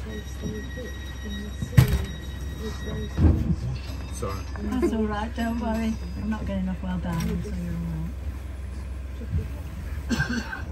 Sorry. That's all right, don't worry. I'm not getting off well down, so you're all right.